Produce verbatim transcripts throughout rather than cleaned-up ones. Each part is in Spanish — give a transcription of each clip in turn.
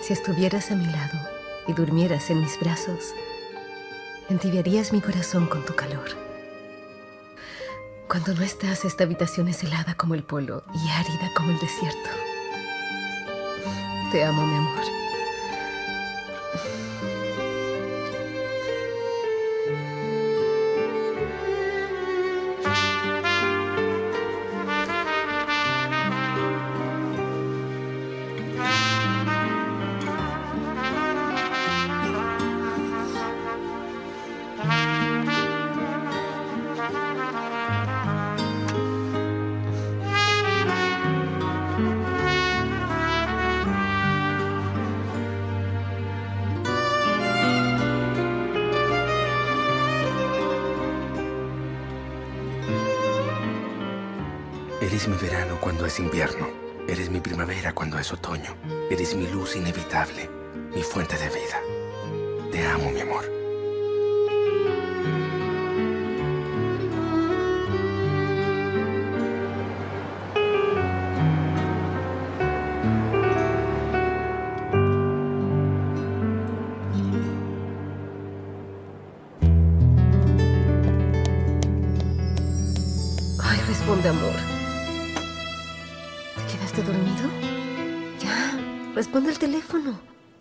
Si estuvieras a mi lado y durmieras en mis brazos, entibiarías mi corazón con tu calor. Cuando no estás, esta habitación es helada como el polo y árida como el desierto. Te amo, mi amor. Eres mi verano cuando es invierno. Eres mi primavera cuando es otoño. Eres mi luz inevitable, mi fuente de vida. Te amo, mi amor. Ay, responde, amor. ¿Te quedaste dormido? Ya, responde al teléfono.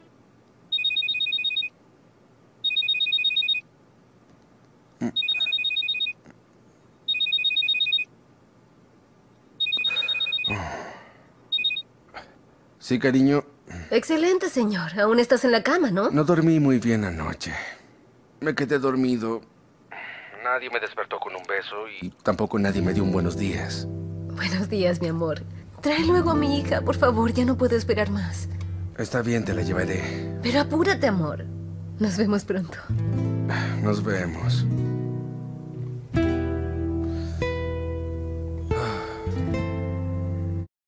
Sí, cariño. Excelente, señor. Aún estás en la cama, ¿no? No dormí muy bien anoche. Me quedé dormido. Nadie me despertó con un beso y tampoco nadie me dio un buenos días. Buenos días, mi amor. Trae luego a mi hija, por favor. Ya no puedo esperar más. Está bien, te la llevaré. Pero apúrate, amor. Nos vemos pronto. Nos vemos.